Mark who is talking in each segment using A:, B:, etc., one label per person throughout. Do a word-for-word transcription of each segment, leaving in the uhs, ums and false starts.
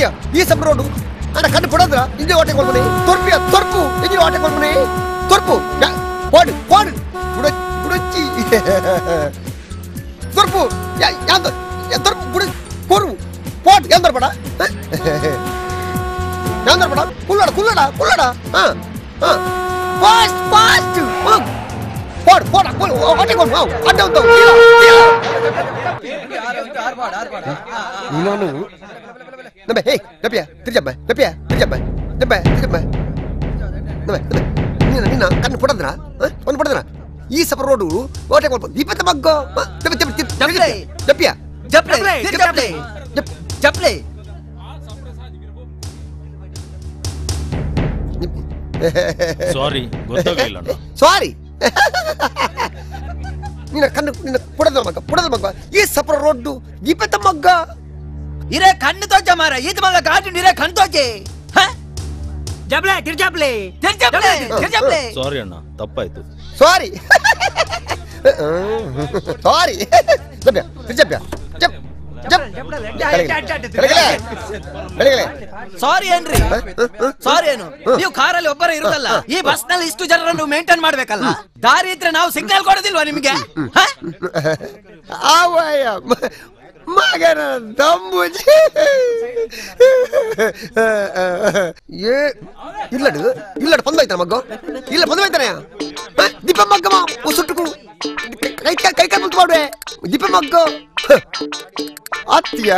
A: ಅತ್ತಿಯ ಈ ಸಬ್ ರೋಡು ಅಣ್ಣ ಕಣ್ಣು ಕೊಡೋದ್ರ ಇಂಜಿ ಓಟೆ ಕೊಳ್ಮನೆ ತೊರ್ಪಿಯ ತೊರ್ಪು ಇಂಜಿ ಓಟೆ ಕೊಳ್ಮನೆ ತೊರ್ಪು ಕೋಡು ಕೋಡು ಗುಡ ಗುಡಚ್ಚಿ ತೊರ್ಪು ಯಾಂದ ತೊರ್ಪು ಗುಡ ಕೋರು ಪೋಟ್ ಯಾಂದರ್ ಬಡ ಯಾಂದರ್ ಬಡ ಕುಲ್ಲಡ ಕುಲ್ಲಡ ಕುಲ್ಲಡ ಹಾ ಹಾ ಫಾಸ್ಟ್ ಫಾಸ್ಟ್ ಪೋಟ್ ಪೋಟ್ ಓಟೆ ಕೊಳ್ಮ ಅಡ್ಡ ಉಂಟು ನೀನು ನಮ್ಮೆ ಹೇ ದಪ್ಪಿಯ ತಿರ್ಜಮ್ಮ ದಪ್ಪಿಯ ತಿರ್ಜಮ್ಮ ದಪ್ಪ ತಿರ್ಜಮ್ಮ ನಮ್ಮೆ ನೀನು ನಿನ್ನ ಕಣ್ಣು ಪಡದ್ರ ಒಂದು ಪಡದ್ರ ಈ ಸಫರ್ ರೋಡು ಓಟೆ ಕೊಳ್ಬೋದು ಇಪ್ಪತ್ತ ಮಗ್ಗೋ ದಪ್ಪಿಯ
B: ಜಪ್ಲೆ ಜಪ್ಲೆ ಜಪ್ಲೆ
C: ಸಾರಿ ಗೊತ್ತಾಗಲಿಲ್ಲ
A: ಸಾರಿ ನಿನ್ನ ಕಣ್ಣು ನಿನ್ನ ಪುಡದ ಮಗ್ಗ ಪುಡದ ಮಗ್ಗ ಈ ಸಫರ್ ರೋಡು ಇಪ್ಪತ್ತ ಮಗ್ಗ
B: ಇರೇ ಕಣ್ಣು ತೋಚ ಮಾರ ಈತ ಮಗ ಗಾಡಿ ಇರೇ ಕಣ್ಣು ತೋಚೆ ಜಪ್ಲೆ ತಿರ್ಜಪ್ಲೆ ತಿರ್ಜಪ್ಲೆ ತಿರ್ಜಪ್ಲೆ
C: ಸಾರಿ ಅಣ್ಣ ತಪ್ಪಾಯ್ತು
A: ಸಾರಿ ಸಾರಿ ಜಪ್ಯ ತಿರ್ಜಪ್ಯ ಜಪ್ ಜಪ್
B: ಸಾರಿ ಏನ್ರಿ ಸಾರಿ ಏನು ನೀವು ಕಾರಲ್ಲಿ ಒಬ್ಬರೇ ಇರುದಲ್ಲ ಈ ಬಸ್ ನಲ್ಲಿ ಇಷ್ಟು ಜನರನ್ನು ಮೇಂಟೈನ್ ಮಾಡ್ಬೇಕಲ್ಲ ದಾರಿ ಇದ್ರೆ ನಾವು ಸಿಗ್ನಲ್ ಕೊಡೋದಿಲ್ವಾ ನಿಮಗೆ
A: ಮಗನ ದಮ್ಮುಜಿ ಇಲ್ಲಡು ಇಲ್ಲಡು ಬಂದೋಯ್ತಾನ ಮಗ್ಗ ಇಲ್ಲ ಬಂದೋಯ್ತಾನೆ ದೀಪ ಮಗ್ಗಮ್ಮ ಸುಟ್ಟು ಕೈ ಕೈ ಕೈ ಮುಟ್ಟು ಮಾಡುವೆ ದೀಪ ಮಗ್ಗ ಅತ್ತಿಯ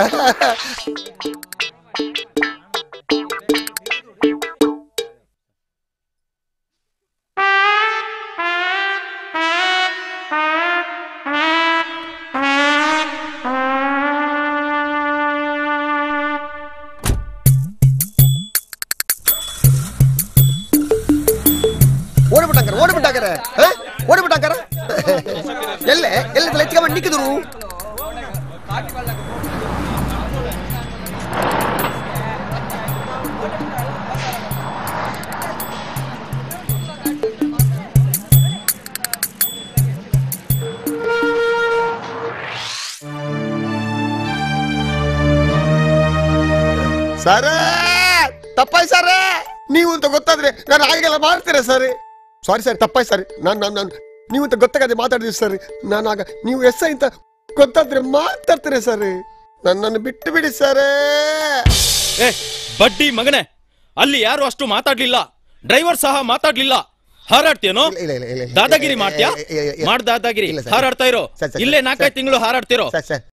A: ಓಡಿಬಿಟ್ಟಾಕರ ಓಡಿಬಿಟ್ಟಾಕರ ಓಡಿಬಿಟ್ಟಾಕರ ಎಲ್ಲೇ ಎಲ್ಲ ಎತ್ಕೊಂಡ್ ನಿಕ್ಕಿದ್ರು ಸರ ತಪ್ಪಾಯ್ ಸರ ನೀವು ಅಂತ ಗೊತ್ತಾದ್ರೆ ನಾನು ಹಾಗೆಲ್ಲ ಮಾಡ್ತೀರ ಸರ್ ಸಾರಿ ಸರ್ ತಪ್ಪಾಯ್ ಸರ್ ನಾನು ನಾನು ನಾನು ನೀವು ಅಂತ ಗೊತ್ತಾಗದೆ ಮಾತಾಡಿದ್ವಿ ಸರ್ ನಾನು ಆಗ ನೀವು ಎಸ್ ಐ ಅಂತ ಗೊತ್ತಾದ್ರೆ ಮಾತಾಡ್ತೀರ ಸರ್ ನನ್ನನ್ನು ಬಿಟ್ಟು ಬಿಡಿ ಸರ್
C: ಏ ಬಡ್ಡಿ ಮಗನೇ ಅಲ್ಲಿ ಯಾರು ಅಷ್ಟು ಮಾತಾಡ್ಲಿಲ್ಲ ಡ್ರೈವರ್ ಸಹ ಮಾತಾಡ್ಲಿಲ್ಲ ಹಾರಾಡ್ತೀಯನೋ ದಾದಾಗಿರಿ ಮಾಡ್ತೀಯಾ ಮಾಡ್ ದಾದಾಗಿರಿ ಹಾರಾಡ್ತಾ ಇರೋ ಇಲ್ಲೇ ನಾಲ್ಕೈದು ತಿಂಗಳು ಹಾರಾಡ್ತಿರೋ